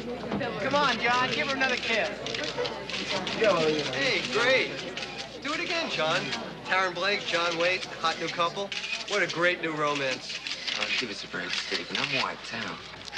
Come on, John, give her another kiss. Hey, great. Do it again, John. Taryn Blake, John Waite, hot new couple. What a great new romance. Give us a break, Steve, and I'm white town.